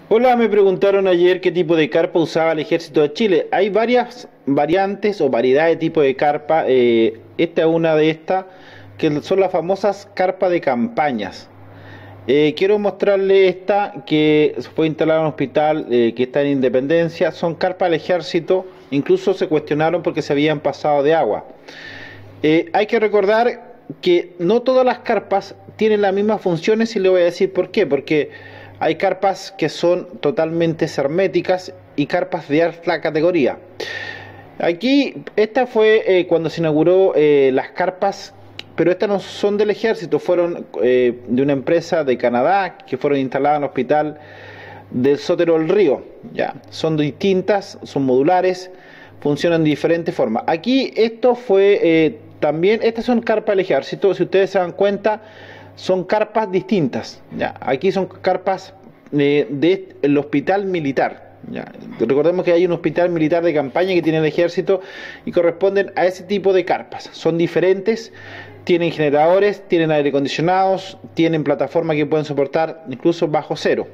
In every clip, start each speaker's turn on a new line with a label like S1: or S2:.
S1: Hola, me preguntaron ayer qué tipo de carpa usaba el ejército de Chile. Hay varias variantes o variedades de tipo de carpa. Esta es una de estas, que son las famosas carpas de campañas. Quiero mostrarle esta que fue instalada en un hospital que está en Independencia. Son carpas del ejército, incluso se cuestionaron porque se habían pasado de agua. Hay que recordar que no todas las carpas tienen las mismas funciones y le voy a decir por qué. Porque hay carpas que son totalmente herméticas y carpas de alta categoría. Aquí, esta fue cuando se inauguró las carpas, pero estas no son del ejército, fueron de una empresa de Canadá que fueron instaladas en el hospital del Sotero del Río. Ya, son distintas, son modulares, funcionan de diferentes formas. Aquí esto fue también, estas son carpas del ejército, si ustedes se dan cuenta, son carpas distintas. Ya, aquí son carpas del hospital militar. Ya. Recordemos que hay un hospital militar de campaña que tiene el ejército y corresponden a ese tipo de carpas. Son diferentes, tienen generadores, tienen aire acondicionados, tienen plataformas que pueden soportar incluso bajo cero.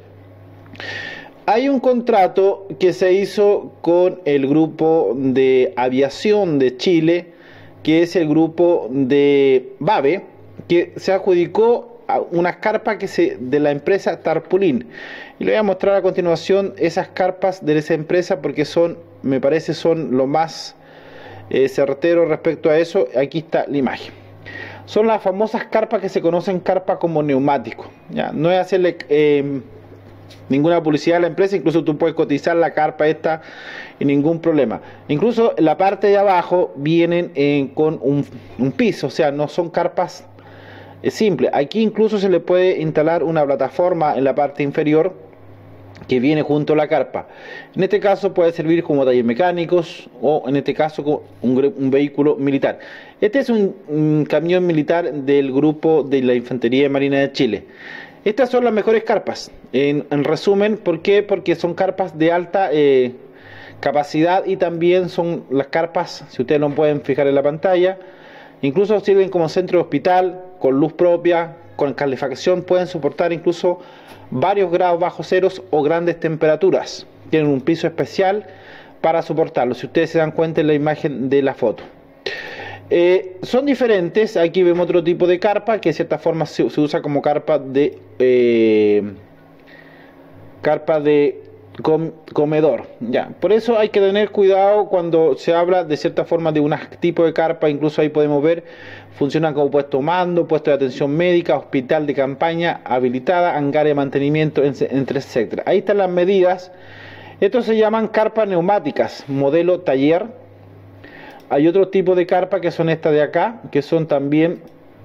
S1: Hay un contrato que se hizo con el grupo de aviación de Chile, que es el grupo de BAVE, que se adjudicó a unas carpas de la empresa Tarpulín. Y le voy a mostrar a continuación esas carpas de esa empresa porque son, me parece, son lo más certero respecto a eso. Aquí está la imagen. Son las famosas carpas que se conocen carpas como neumático. ¿Ya? No es hacerle ninguna publicidad a la empresa, incluso tú puedes cotizar la carpa esta y ningún problema. Incluso en la parte de abajo vienen con un piso, o sea, no son carpas simples. Aquí incluso se le puede instalar una plataforma en la parte inferior que viene junto a la carpa. En este caso puede servir como taller mecánicos o en este caso como un vehículo militar. Este es un camión militar del grupo de la Infantería de Marina de Chile. Estas son las mejores carpas. En resumen, ¿por qué? Porque son carpas de alta capacidad y también son las carpas, si ustedes lo pueden fijar en la pantalla, incluso sirven como centro de hospital, con luz propia, con calefacción, pueden soportar incluso varios grados bajo ceros o grandes temperaturas. Tienen un piso especial para soportarlo, si ustedes se dan cuenta en la imagen de la foto. Son diferentes. Aquí vemos otro tipo de carpa que de cierta forma se usa como carpa de comedor. Ya. Por eso hay que tener cuidado cuando se habla de cierta forma de un tipo de carpa. Incluso ahí podemos ver, funcionan como puesto mando, puesto de atención médica, hospital de campaña habilitada, hangar de mantenimiento, entre etcétera. Ahí están las medidas. Estos se llaman carpas neumáticas, modelo taller. Hay otro tipo de carpa que son estas de acá, que son también,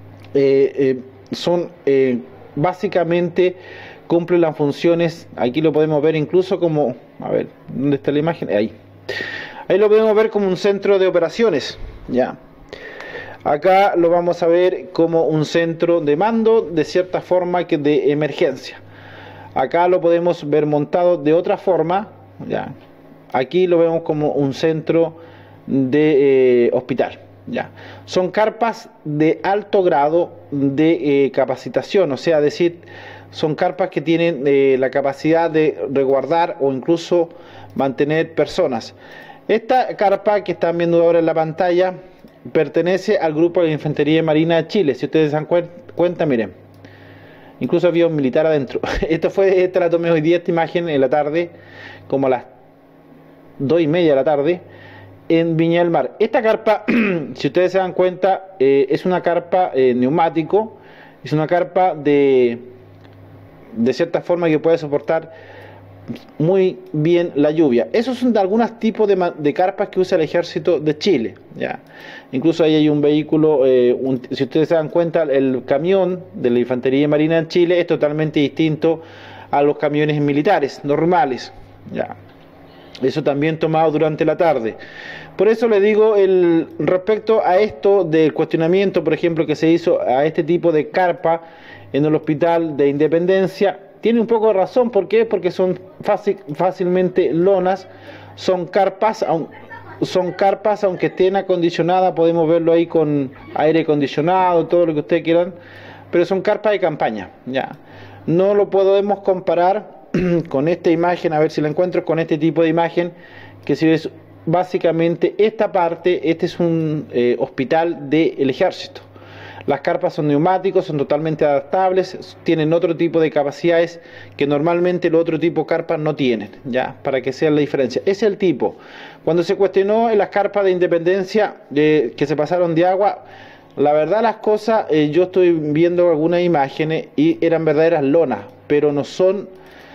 S1: básicamente cumplen las funciones, aquí lo podemos ver incluso como, a ver, ¿dónde está la imagen? Ahí lo podemos ver como un centro de operaciones, ya. Acá lo vamos a ver como un centro de mando, de cierta forma que de emergencia. Acá lo podemos ver montado de otra forma, ya. Aquí lo vemos como un centro de hospital. Ya. Son carpas de alto grado de capacitación, o sea, decir, son carpas que tienen la capacidad de resguardar o incluso mantener personas. Esta carpa que están viendo ahora en la pantalla pertenece al grupo de la Infantería Marina de Chile. Si ustedes se dan cuenta, miren, incluso había un militar adentro. Esta la tomé hoy día, esta imagen en la tarde, como a las 2:30 de la tarde, en Viña del Mar. Esta carpa, si ustedes se dan cuenta, es una carpa neumático, es una carpa de cierta forma que puede soportar muy bien la lluvia. Esos son de algunos tipos de carpas que usa el ejército de Chile. ¿Ya? Incluso ahí hay un vehículo, si ustedes se dan cuenta, el camión de la Infantería Marina de Chile es totalmente distinto a los camiones militares normales. ¿Ya? Eso también tomado durante la tarde. Por eso le digo, respecto a esto del cuestionamiento, por ejemplo, que se hizo a este tipo de carpa en el hospital de Independencia, tiene un poco de razón. ¿Por qué? Porque son fácilmente lonas, son carpas, aunque estén acondicionadas, podemos verlo ahí con aire acondicionado, todo lo que ustedes quieran, pero son carpas de campaña. Ya. No lo podemos comparar con esta imagen, a ver si la encuentro, con este tipo de imagen, que si ves básicamente esta parte, este es un hospital del ejército. Las carpas son neumáticos, son totalmente adaptables, tienen otro tipo de capacidades que normalmente los otro tipo de carpas no tienen, ya, para que sea la diferencia. Ese es el tipo. Cuando se cuestionó en las carpas de Independencia que se pasaron de agua, la verdad las cosas, yo estoy viendo algunas imágenes y eran verdaderas lonas, pero no son,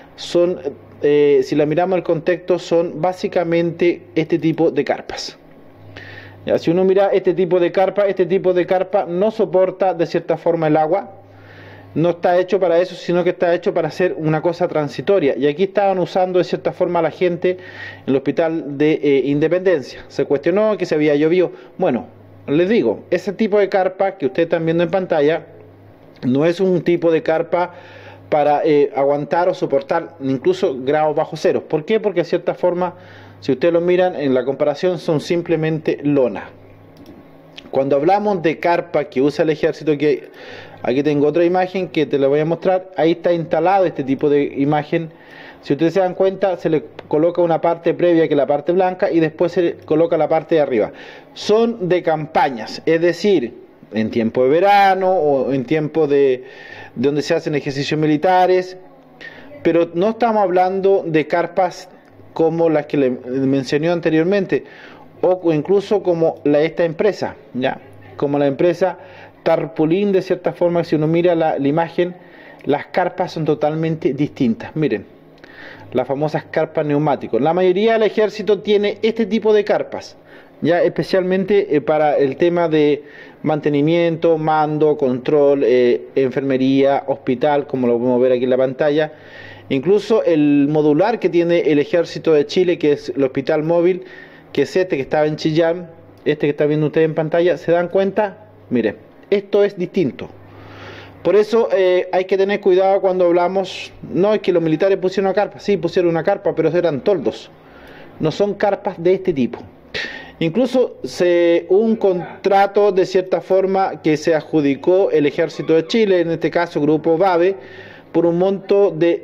S1: si la miramos el contexto, son básicamente este tipo de carpas. Ya, si uno mira este tipo de carpa no soporta de cierta forma el agua, no está hecho para eso, sino que está hecho para hacer una cosa transitoria. Y aquí estaban usando de cierta forma a la gente en el hospital de Independencia. Se cuestionó que se había llovido. Bueno, les digo, ese tipo de carpa que ustedes están viendo en pantalla no es un tipo de carpa para aguantar o soportar incluso grados bajo cero. ¿Por qué? Porque de cierta forma, si ustedes lo miran en la comparación, son simplemente lona. Cuando hablamos de carpa que usa el ejército, que aquí tengo otra imagen que te la voy a mostrar, ahí está instalado este tipo de imagen. Si ustedes se dan cuenta, se le coloca una parte previa que es la parte blanca y después se le coloca la parte de arriba. Son de campañas, es decir, en tiempo de verano o en tiempo de donde se hacen ejercicios militares, pero no estamos hablando de carpas como las que le mencioné anteriormente, o incluso como esta empresa, ya, como la empresa Tarpaulin. De cierta forma, si uno mira la imagen, las carpas son totalmente distintas. Miren, las famosas carpas neumáticos. La mayoría del ejército tiene este tipo de carpas, ya especialmente para el tema de mantenimiento, mando, control, enfermería, hospital, como lo podemos ver aquí en la pantalla. Incluso el modular que tiene el Ejército de Chile, que es el hospital móvil, que es este que estaba en Chillán, este que está viendo ustedes en pantalla, ¿se dan cuenta? Miren, esto es distinto. Por eso hay que tener cuidado cuando hablamos. No es que los militares pusieron una carpa, sí pusieron una carpa, pero eran toldos, no son carpas de este tipo. Incluso un contrato de cierta forma que se adjudicó el Ejército de Chile, en este caso Grupo BABE, por un monto de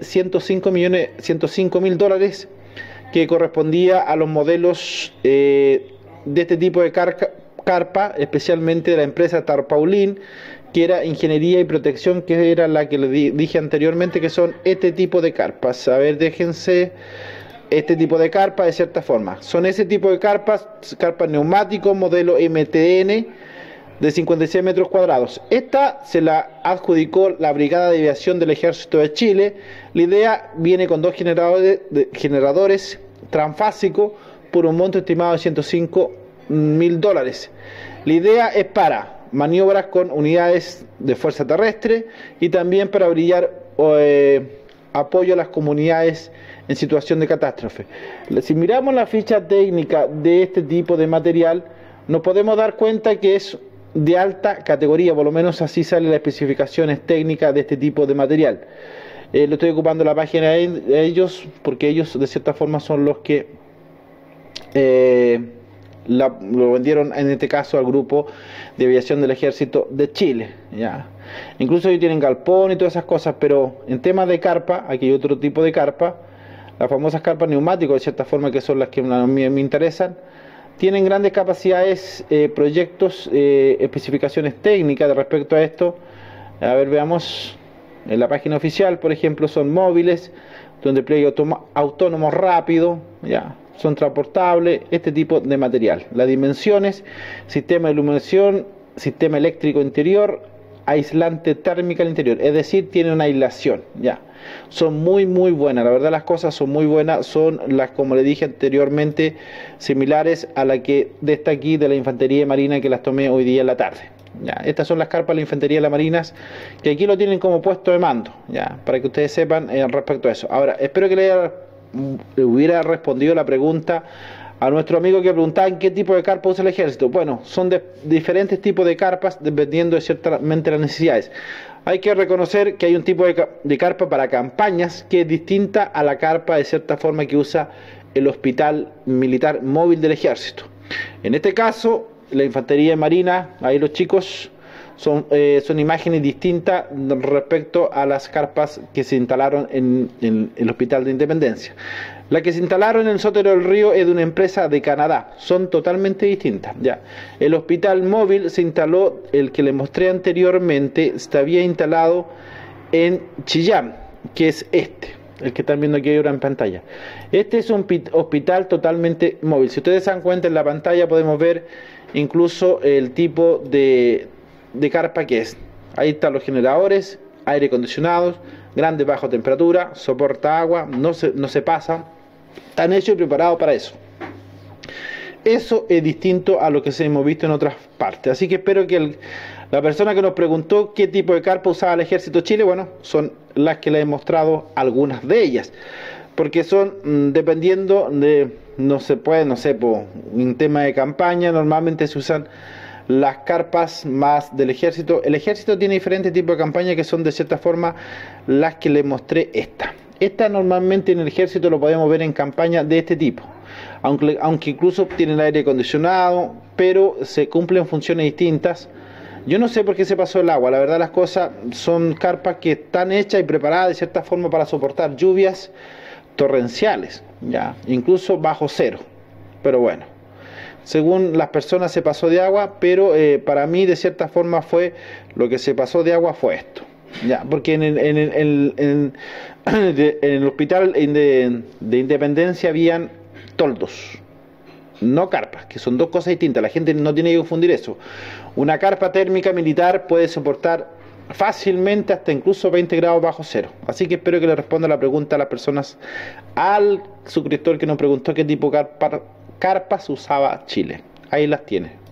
S1: 105.000 dólares, que correspondía a los modelos de este tipo de carpa, especialmente de la empresa Tarpaulin, que era ingeniería y protección, que era la que les dije anteriormente, que son este tipo de carpas. A ver, déjense, este tipo de carpa de cierta forma. Son ese tipo de carpas neumáticos, modelo MTN, de 56 metros cuadrados. Esta se la adjudicó la Brigada de Aviación del Ejército de Chile. La idea viene con dos generadores transfásicos por un monto estimado de 105.000 dólares. La idea es para maniobras con unidades de fuerza terrestre y también para brillar apoyo a las comunidades en situación de catástrofe. Si miramos la ficha técnica de este tipo de material, nos podemos dar cuenta que es de alta categoría, por lo menos así salen las especificaciones técnicas de este tipo de material. Lo estoy ocupando la página de ellos, porque ellos de cierta forma son los que lo vendieron en este caso al Grupo de Aviación del Ejército de Chile, ya. Incluso ellos tienen galpón y todas esas cosas, pero en temas de carpa, aquí hay otro tipo de carpa, las famosas carpas neumáticos de cierta forma, que son las que a mí me interesan. Tienen grandes capacidades, proyectos, especificaciones técnicas de respecto a esto. A ver, veamos en la página oficial, por ejemplo, son móviles, donde pliegue autónomo rápido, ya, son transportables, este tipo de material. Las dimensiones: sistema de iluminación, sistema eléctrico interior, aislante térmica al interior, es decir, tiene una aislación, ya. Son muy buenas, la verdad las cosas son muy buenas, son las, como le dije anteriormente, similares a la que de esta aquí de la Infantería Marina, que las tomé hoy día en la tarde. Ya, estas son las carpas de la Infantería de la Marinas, que aquí lo tienen como puesto de mando, ya, para que ustedes sepan respecto a eso. Ahora, espero que le hubiera respondido la pregunta a nuestro amigo que preguntaba en qué tipo de carpa usa el ejército. Bueno, son de diferentes tipos de carpas dependiendo de ciertamente las necesidades. Hay que reconocer que hay un tipo de carpa para campañas que es distinta a la carpa de cierta forma que usa el Hospital Militar Móvil del Ejército. En este caso, la Infantería Marina, ahí los chicos son imágenes distintas respecto a las carpas que se instalaron en el Hospital de Independencia. La que se instalaron en el Sotero del Río es de una empresa de Canadá, son totalmente distintas. Ya. El hospital móvil se instaló, el que les mostré anteriormente, se había instalado en Chillán, que es este, el que están viendo aquí ahora en pantalla. Este es un hospital totalmente móvil. Si ustedes se dan cuenta en la pantalla podemos ver incluso el tipo de carpa que es. Ahí están los generadores, aire acondicionados, grande bajo temperatura, soporta agua, no se pasa. Están hechos y preparados para eso. Eso es distinto a lo que hemos visto en otras partes. Así que espero que la persona que nos preguntó qué tipo de carpa usaba el Ejército de Chile, bueno, son las que le he mostrado algunas de ellas. Porque son, dependiendo de, no sé, un tema de campaña, normalmente se usan las carpas más del Ejército. El Ejército tiene diferentes tipos de campaña que son de cierta forma las que le mostré esta. Esta normalmente en el Ejército lo podemos ver en campaña de este tipo. Aunque incluso tienen aire acondicionado, pero se cumplen funciones distintas. Yo no sé por qué se pasó el agua, la verdad las cosas son carpas que están hechas y preparadas de cierta forma para soportar lluvias torrenciales, ya, incluso bajo cero. Pero bueno, según las personas se pasó de agua, pero para mí de cierta forma fue lo que se pasó de agua fue esto. Ya, porque en el hospital de Independencia habían toldos, no carpas, que son dos cosas distintas. La gente no tiene que confundir eso. Una carpa térmica militar puede soportar fácilmente hasta incluso 20 grados bajo cero. Así que espero que le responda la pregunta a las personas, al suscriptor que nos preguntó qué tipo de carpas usaba Chile. Ahí las tiene.